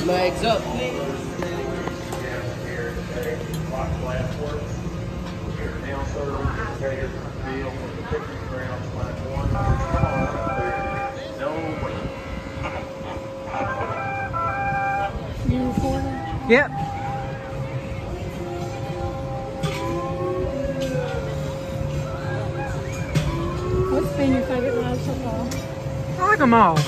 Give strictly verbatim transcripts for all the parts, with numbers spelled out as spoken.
Legs up, please. You recording? Yep. What's been your favorite ride so far? I like them all.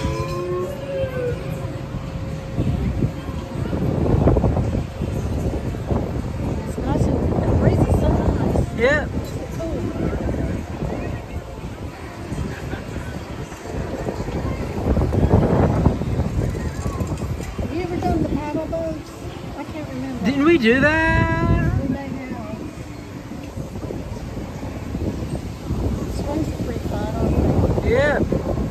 It's nice and the breeze is so nice. Yep. It's cool. Have you ever done the paddle boats? I can't remember. Didn't we do that? We may have. Swings are pretty fun, aren't they? Yep.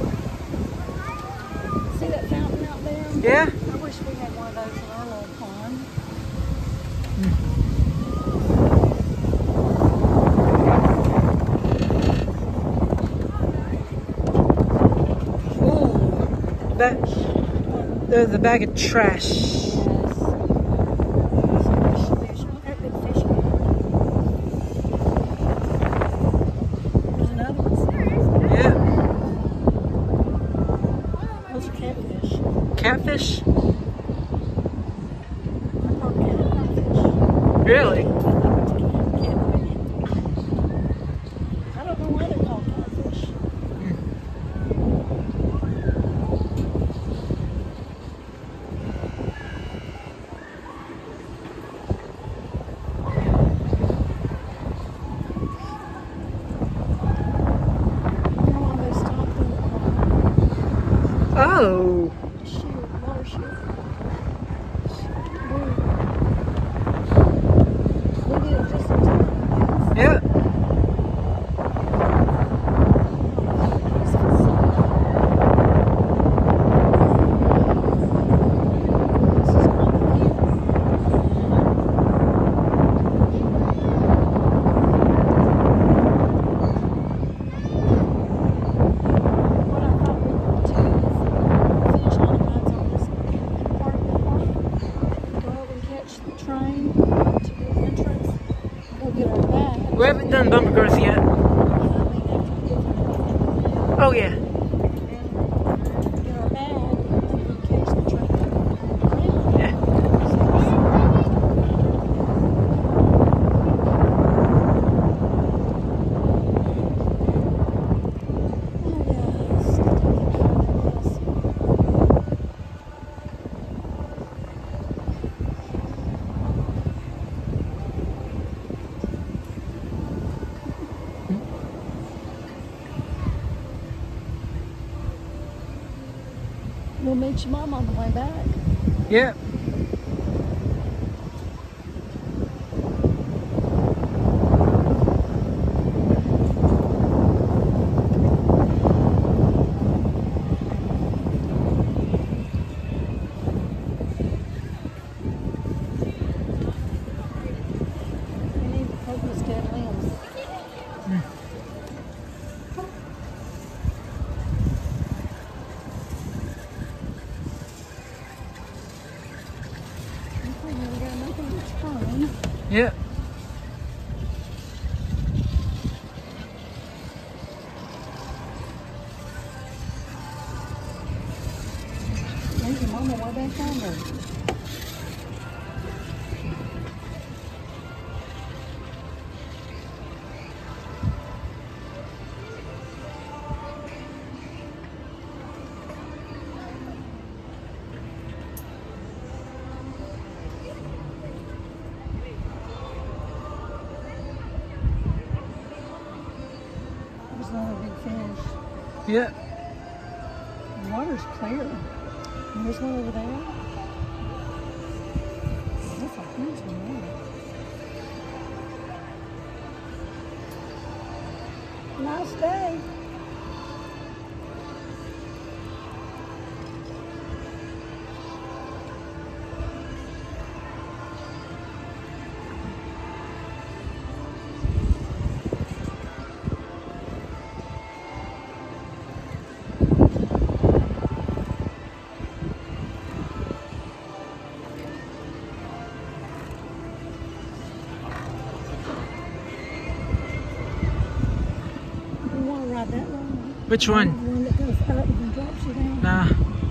See that fountain out there? Yeah. I wish we had one of those in our little pond. Ooh. That, there's a bag of trash. Yes. Some fish, fish. Look at good fish. There's another one. Yeah. Those are catfish. Catfish? I call them catfish. Really? I don't know why they're called catfish. You know why they stopped the Oh. shoot, water shoot? We, we did it just in time. Yeah. Train to the entrance. Go get our bag. We haven't done bumper cars yet. Oh yeah. Get our bag and catch the train. Yeah. We'll meet your mom on the way back. Yeah. We need to focus dead limbs. Okay, now we got nothing to turn. Yeah. Leave your mama way back yonder. There's another big fish. Yeah. The water's clear. And there's one over there. That's a huge one there. Nice day. Which The one? one that goes up and drops you down. Nah.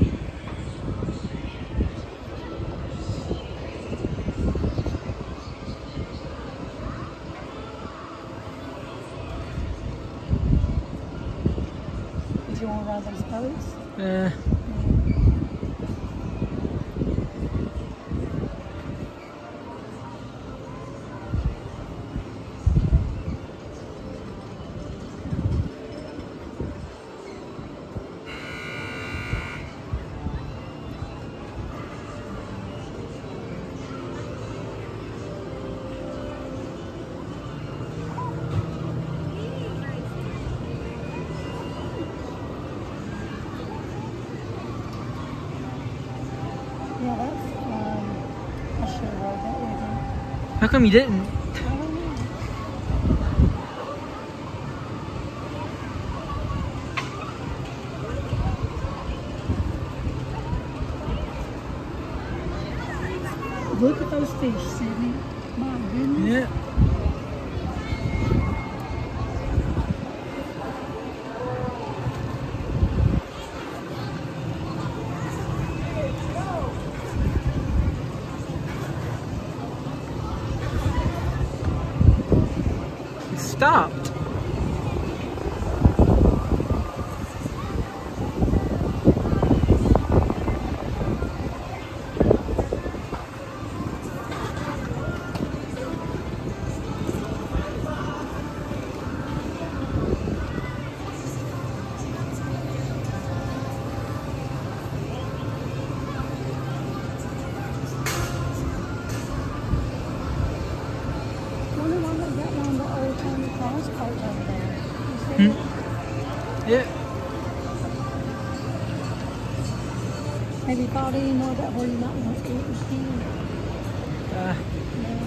Did you want to ride those boats? Uh, Yeah, that's, um, I should have rode that with him. how come you didn't? I don't know. Look at those fish, Sydney. My goodness. Yeah. It stopped. Wonder why they got one of the old timey cross boats over there. You see Hmm. it? Yeah. Maybe thought any more about where you might want to eat and ski. Uh, Yeah.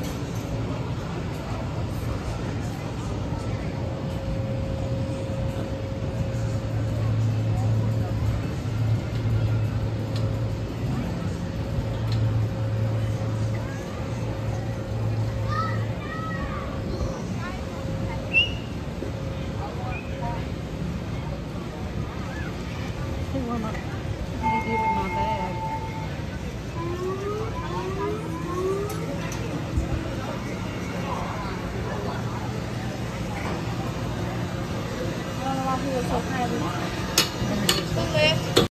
See where my, what do you do with my bag? I don't know why he was so happy.